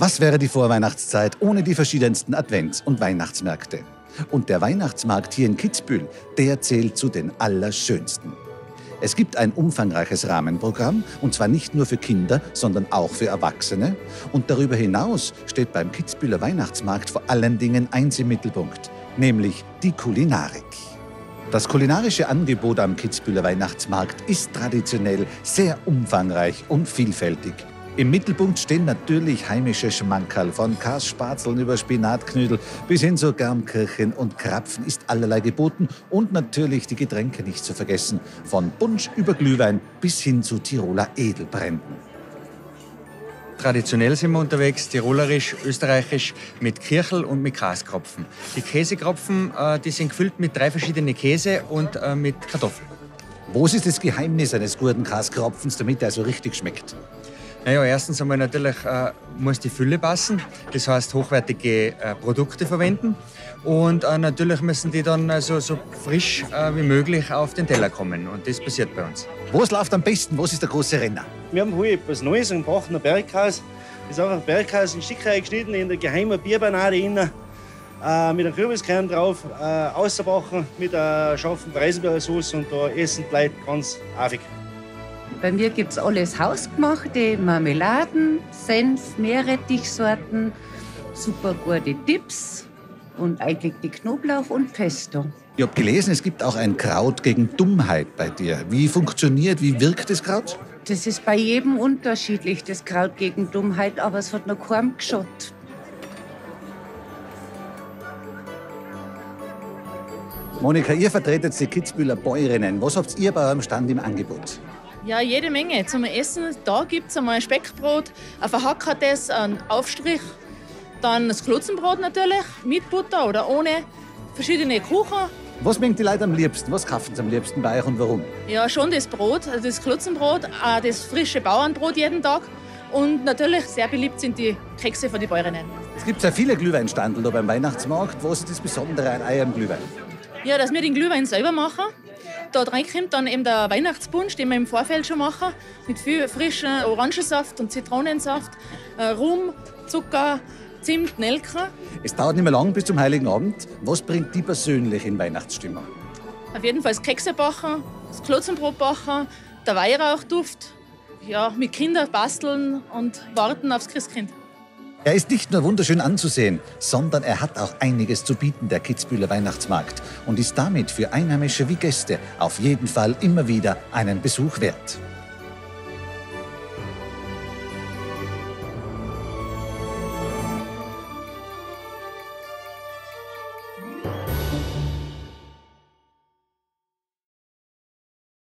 Was wäre die Vorweihnachtszeit ohne die verschiedensten Advents- und Weihnachtsmärkte? Und der Weihnachtsmarkt hier in Kitzbühel, der zählt zu den allerschönsten. Es gibt ein umfangreiches Rahmenprogramm, und zwar nicht nur für Kinder, sondern auch für Erwachsene. Und darüber hinaus steht beim Kitzbüheler Weihnachtsmarkt vor allen Dingen eins im Mittelpunkt, nämlich die Kulinarik. Das kulinarische Angebot am Kitzbüheler Weihnachtsmarkt ist traditionell sehr umfangreich und vielfältig. Im Mittelpunkt stehen natürlich heimische Schmankerl, von Kassspatzeln über Spinatknödel bis hin zu Garmkirchen und Krapfen ist allerlei geboten und natürlich die Getränke nicht zu vergessen, von Punsch über Glühwein bis hin zu Tiroler Edelbränden. Traditionell sind wir unterwegs, tirolerisch, österreichisch, mit Kirchel und mit Kaskropfen. Die Käsekropfen, die sind gefüllt mit 3 verschiedenen Käse und mit Kartoffeln. Was ist das Geheimnis eines guten Kaskropfens, damit er so richtig schmeckt? Naja, erstens einmal natürlich muss die Fülle passen, das heißt hochwertige Produkte verwenden und natürlich müssen die dann so frisch wie möglich auf den Teller kommen und das passiert bei uns. Was läuft am besten? Was ist der große Renner? Wir haben heute etwas Neues, ein Bachner Bergkäse. Das ist einfach Bergkäse in Stücke geschnitten, in der geheimen Bierbanade innen, mit einem Kürbiskern drauf, ausgebacken mit einer scharfen Preiselbeersauce und da essen die Leute ganz affig. Bei mir gibt es alles hausgemachte Marmeladen, Senf, Meerrettichsorten, super gute Dips und eingelegte Knoblauch und Pesto. Ich habe gelesen, es gibt auch ein Kraut gegen Dummheit bei dir. Wie funktioniert, wie wirkt das Kraut? Das ist bei jedem unterschiedlich, das Kraut gegen Dummheit, aber es hat noch keinem geschaut. Monika, ihr vertretet die Kitzbüheler Bäuerinnen. Was habt ihr bei eurem Stand im Angebot? Ja, jede Menge zum Essen. Da gibt es einmal ein Speckbrot, ein verhackertes, einen Aufstrich, dann das Klotzenbrot natürlich, mit Butter oder ohne, verschiedene Kuchen. Was mögen die Leute am liebsten? Was kaufen sie am liebsten bei euch und warum? Ja, schon das Brot, also das Klotzenbrot, auch das frische Bauernbrot jeden Tag. Und natürlich sehr beliebt sind die Kekse von den Bäuerinnen. Es gibt sehr viele Glühweinstandel da beim Weihnachtsmarkt. Was ist das Besondere an eurem Glühwein? Ja, dass wir den Glühwein selber machen. Da reinkommt dann eben der Weihnachtspunsch, den wir im Vorfeld schon machen, mit viel frischen Orangensaft und Zitronensaft, Rum, Zucker, Zimt, Nelken. Es dauert nicht mehr lang bis zum Heiligen Abend. Was bringt die persönlich in Weihnachtsstimmung? Auf jeden Fall das Kekse backen, das Klotzenbrot backen, der Weihrauchduft, ja, mit Kindern basteln und warten aufs Christkind. Er ist nicht nur wunderschön anzusehen, sondern er hat auch einiges zu bieten, der Kitzbüheler Weihnachtsmarkt, und ist damit für Einheimische wie Gäste auf jeden Fall immer wieder einen Besuch wert.